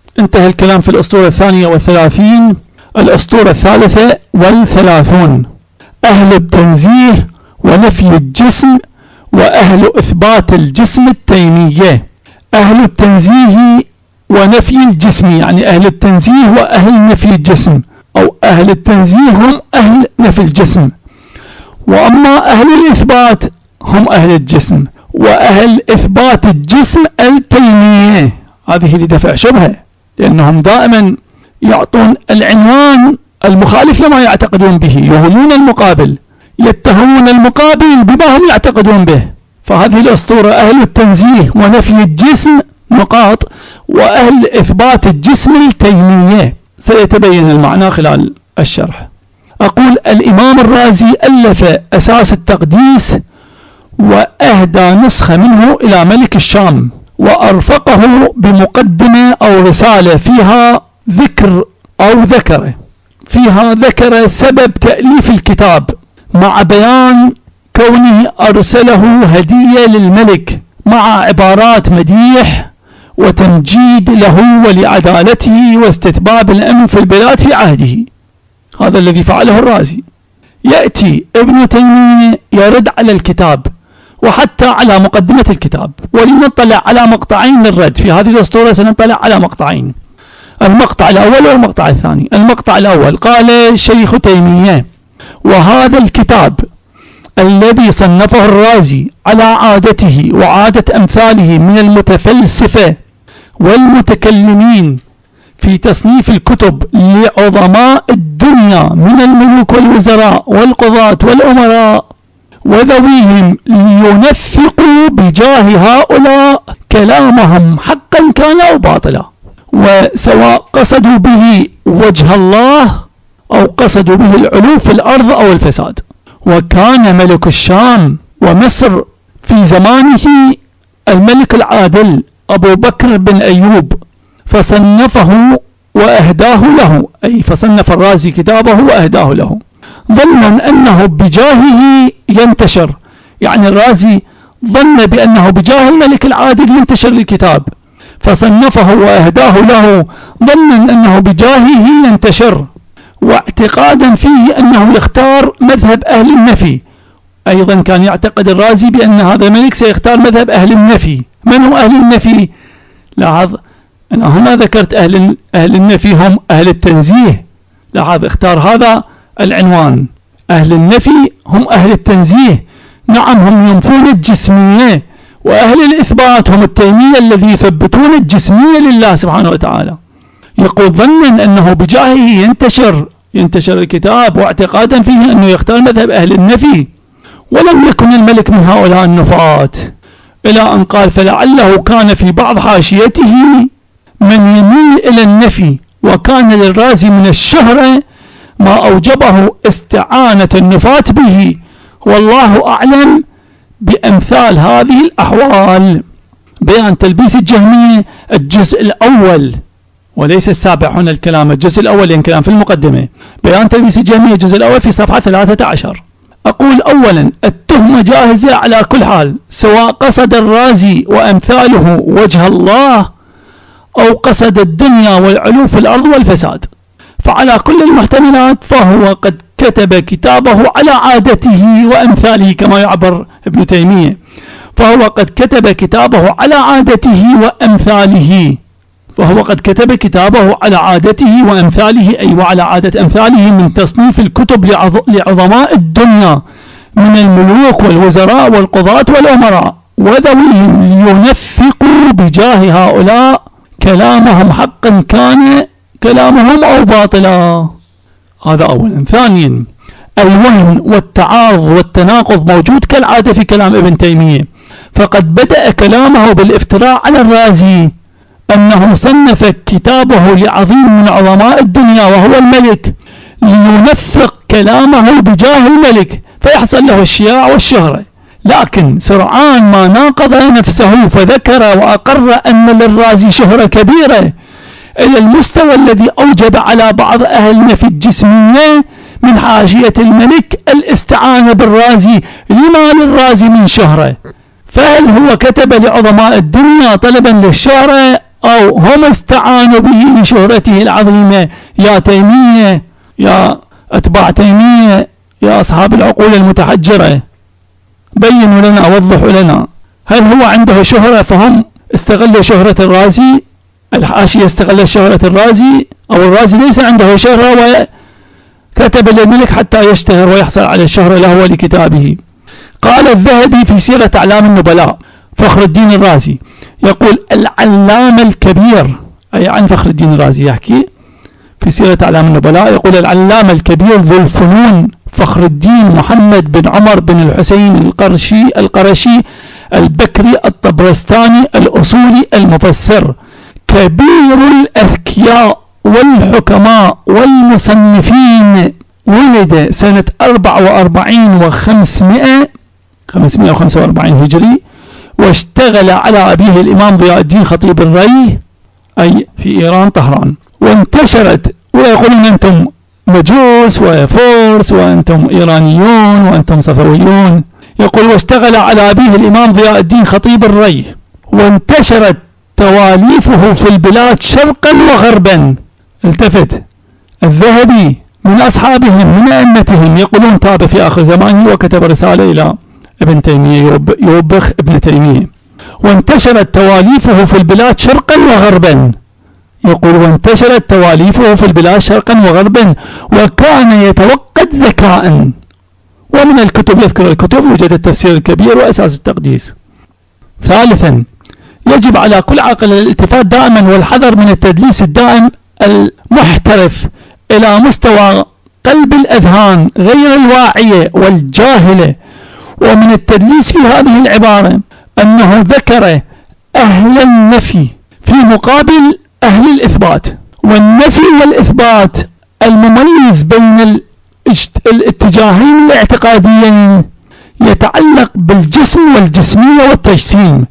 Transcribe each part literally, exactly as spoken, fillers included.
انتهى الكلام في الأسطورة الثانية والثلاثين. الأسطورة الثالثة والثلاثون: أهل التنزيه ونفي الجسم وأهل إثبات الجسم التيمية. أهل التنزيه ونفي الجسم، يعني أهل التنزيه وأهل نفي الجسم، أو أهل التنزيه هم أهل نفي الجسم، وأما أهل الإثبات هم أهل الجسم، وأهل إثبات الجسم التيمية. هذه لدفع شبهة، لأنهم دائما يعطون العنوان المخالف لما يعتقدون به، يهونون المقابل، يتهمون المقابل بما هم يعتقدون به. فهذه الأسطورة أهل التنزيه ونفي الجسم نقاط، وأهل إثبات الجسم التيمية. سيتبين المعنى خلال الشرح. أقول: الإمام الرازي ألف أساس التقديس وأهدى نسخة منه إلى ملك الشام، وأرفقه بمقدمة أو رسالة فيها ذكر أو ذكر فيها ذكر سبب تأليف الكتاب، مع بيان كونه أرسله هدية للملك، مع عبارات مديح وتمجيد له ولعدالته واستتباب الأمن في البلاد في عهده. هذا الذي فعله الرازي. يأتي ابن تيمية يرد على الكتاب وحتى على مقدمة الكتاب، ولنطلع على مقطعين للرد. في هذه الأسطورة سنطلع على مقطعين، المقطع الأول والمقطع الثاني. المقطع الأول: قال شيخ تيمية: وهذا الكتاب الذي صنفه الرازي على عادته وعادة أمثاله من المتفلسفة والمتكلمين في تصنيف الكتب لعظماء الدنيا من الملوك والوزراء والقضاة والأمراء وذويهم، لينفقوا بجاه هؤلاء كلامهم حقا كان أو باطلا، وسواء قصدوا به وجه الله أو قصدوا به العلو في الأرض أو الفساد. وكان ملك الشام ومصر في زمانه الملك العادل أبو بكر بن أيوب، فصنفه وأهداه له، أي فصنف الرازي كتابه وأهداه له، ظنا أنه بجاهه ينتشر. يعني الرازي ظن بأنه بجاه الملك العادل ينتشر الكتاب، فصنفه وأهداه له ظنا أنه بجاهه ينتشر، واعتقادا فيه أنه يختار مذهب أهل النفي. أيضا كان يعتقد الرازي بأن هذا الملك سيختار مذهب أهل النفي. من هو أهل النفي؟ لاحظ أنا هنا ذكرت أهل, أهل النفي هم أهل التنزيه. لاحظ اختار هذا العنوان. أهل النفي هم أهل التنزيه، نعم هم ينفون الجسمية، وأهل الإثبات هم التيمية الذي يثبتون الجسمية لله سبحانه وتعالى. يقول ظنا أنه بجاهه ينتشر ينتشر الكتاب، واعتقادا فيه أنه يختار مذهب أهل النفي، ولم يكن الملك من هؤلاء النفاة. إلى أن قال: فلعله كان في بعض حاشيته من يميل إلى النفي، وكان للرازي من الشهرة ما أوجبه استعانة النفاة به، والله أعلم بأمثال هذه الأحوال. بيان تلبيس الجهمية الجزء الأول، وليس السابع هنا الكلام، الجزء الأول يعني كلام في المقدمة. بيان تلبيس الجهمية الجزء الأول في صفحة ثلاثة عشر. أقول: أولا، التهمة جاهزة على كل حال، سواء قصد الرازي وأمثاله وجه الله أو قصد الدنيا والعلو في الأرض والفساد، فعلى كل المحتملات فهو قد كتب كتابه على عادته وأمثاله، كما يعبر ابن تيمية، فهو قد كتب كتابه على عادته وأمثاله فهو قد كتب كتابه على عادته وأمثاله، أي وعلى عادة أمثاله من تصنيف الكتب لعظماء الدنيا من الملوك والوزراء والقضاة والأمراء وذويهم، لينفقوا بجاه هؤلاء كلامهم حقا كان كلامهم أو باطلا. هذا أولا. ثانيا، الوهن والتعارض والتناقض موجود كالعادة في كلام ابن تيمية، فقد بدأ كلامه بالافتراء على الرازي أنه صنف كتابه لعظيم من عظماء الدنيا وهو الملك، لينفق كلامه بجاه الملك فيحصل له الشياع والشهرة، لكن سرعان ما ناقض نفسه فذكر وأقر أن للرازي شهرة كبيرة إلى المستوى الذي أوجب على بعض أهل النفي الجسمية من حاشية الملك الاستعانة بالرازي لما للرازي من شهرة. فهل هو كتب لعظماء الدنيا طلبا للشهرة أو هم استعانوا به لشهرته العظيمة. يا تيمية، يا أتباع تيمية، يا أصحاب العقول المتحجرة، بينوا لنا، وضحوا لنا، هل هو عنده شهرة فهم استغلوا شهرة الرازي؟ الحاشية استغل شهرة الرازي، أو الرازي ليس عنده شهرة وكتب للملك حتى يشتهر ويحصل على الشهرة له ولكتابه. قال الذهبي في سيرة أعلام النبلاء، فخر الدين الرازي يقول: العلامة الكبير، أي عن فخر الدين الرازي يحكي في سيرة أعلام النبلاء، يقول: العلامة الكبير ذو الفنون فخر الدين محمد بن عمر بن الحسين القرشي القرشي البكري الطبرستاني الأصولي المفسر، كبير الأذكياء والحكماء والمصنفين، ولد سنة أربعة وأربعين وخمسمائة خمسمائة وخمسة وأربعين هجري، واشتغل على أبيه الإمام ضياء الدين خطيب الري، أي في إيران طهران. وانتشرت، ويقولون أنتم مجوس وفرس وأنتم إيرانيون وأنتم صفويون، يقول: واشتغل على أبيه الإمام ضياء الدين خطيب الري، وانتشرت تواليفه في البلاد شرقا وغربا. التفت الذهبي من أصحابهم من أئمتهم، يقولون تاب في آخر زمانه وكتب رسالة إلى ابن تيمية يوبخ ابن تيمية. وانتشرت تواليفه في البلاد شرقا وغربا، يقول: وانتشرت تواليفه في البلاد شرقا وغربا، وكان يتوقد ذكاء. ومن الكتب يذكر الكتب وجد التفسير الكبير وأساس التقديس. ثالثا، يجب على كل عاقل الالتفات دائما والحذر من التدليس الدائم المحترف إلى مستوى قلب الأذهان غير الواعية والجاهلة. ومن التدليس في هذه العبارة أنه ذكر أهل النفي في مقابل أهل الإثبات، والنفي والإثبات المميز بين الاتجاهين الاعتقاديين يتعلق بالجسم والجسمية والتجسيم.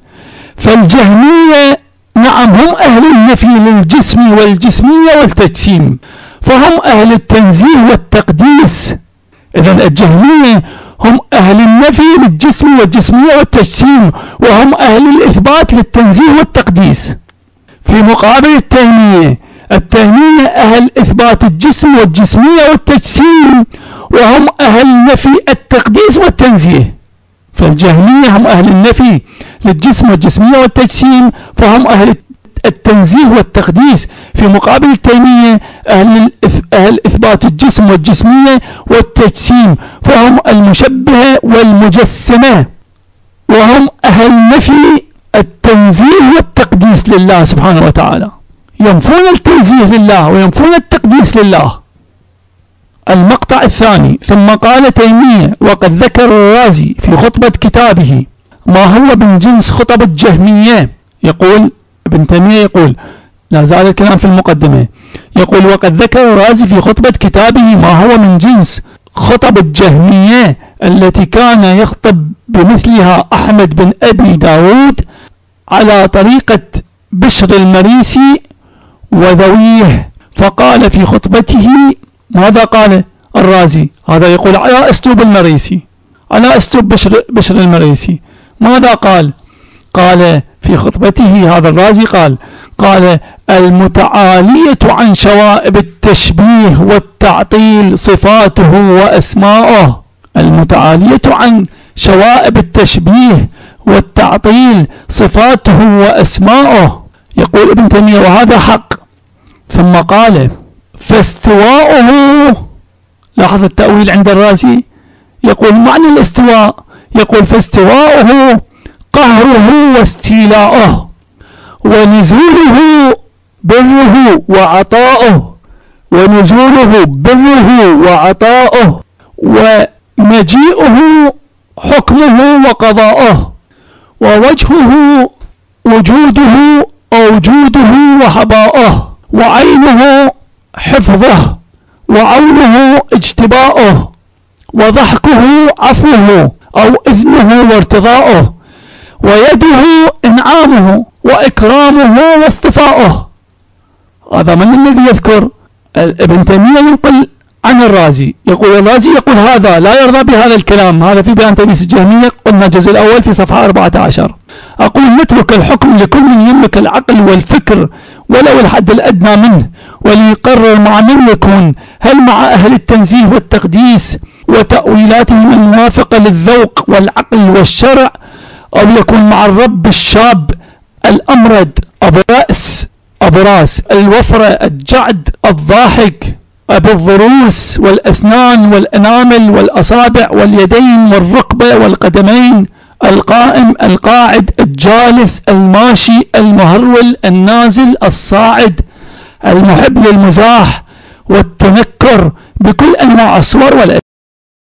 فالجهمية نعم هم أهل النفي للجسم والجسمية والتجسيم، فهم أهل التنزيه والتقديس. إذن الجهمية هم أهل النفي للجسم والجسمية والتجسيم، وهم أهل الإثبات للتنزيه والتقديس. في مقابل التيمية، التيمية أهل إثبات الجسم والجسمية والتجسيم، وهم أهل نفي التقديس والتنزيه. فالجهمية هم أهل النفي للجسم والجسمية والتجسيم، فهم أهل التنزيه والتقديس. في مقابل التيمية أهل, أهل إثبات الجسم والجسمية والتجسيم، فهم المشبهة والمجسمة، وهم أهل نفي التنزيه والتقديس لله سبحانه وتعالى، ينفون التنزيه لله وينفون التقديس لله. المقطع الثاني: ثم قال تيمية وقد ذكر الرازي في خطبة كتابه ما هو من جنس خطب الجهمية. يقول ابن تيمية، يقول لا زال الكلام في المقدمة، يقول: وقد ذكر الرازي في خطبة كتابه ما هو من جنس خطب الجهمية التي كان يخطب بمثلها أحمد بن أبي داود على طريقة بشر المريسي وذويه. فقال في خطبته، ماذا قال الرازي؟ هذا يقول على أسلوب المريسي، على أسلوب بشر, بشر المريسي. ماذا قال؟ قال في خطبته هذا الرازي قال قال المتعالية عن شوائب التشبيه والتعطيل صفاته وأسماؤه. المتعالية عن شوائب التشبيه والتعطيل صفاته وأسماؤه، يقول ابن تيمية، وهذا حق. ثم قال: فاستواؤه، لاحظ التأويل عند الرازي، يقول معنى الاستواء، يقول: فاستواؤه قهره واستيلاؤه، ونزوله بره وعطاؤه، ونزوله بره وعطاؤه، ومجيئه حكمه وقضاؤه، ووجهه وجوده أوجوده وحباؤه، وعينه حفظه، وعونه اجتباؤه، وضحكه عفوه أو إذنه وارتضاؤه، ويده إنعامه وإكرامه واصطفاؤه. هذا من الذي يذكر؟ ابن تيمية ينقل عن الرازي. يقول الرازي يقول هذا لا يرضى بهذا الكلام. هذا في بيان تلبيس الجهمية، قلنا الجزء الأول في صفحة أربعة عشر. أقول نترك الحكم لكل من يملك العقل والفكر ولو الحد الأدنى منه، وليقرر مع من يكون، هل مع أهل التنزيه والتقديس وتأويلاتهم الموافقة للذوق والعقل والشرع، أو يكون مع الرب الشاب الأمرد أبو رأس أبو راس الوفرة الجعد الضاحك أبو الضروس والأسنان والأنامل والأصابع واليدين والركبة والقدمين، القائم القاعد الجالس الماشي المهرول النازل الصاعد، المحب للمزاح والتنكر بكل أنواع الصور والأشكال.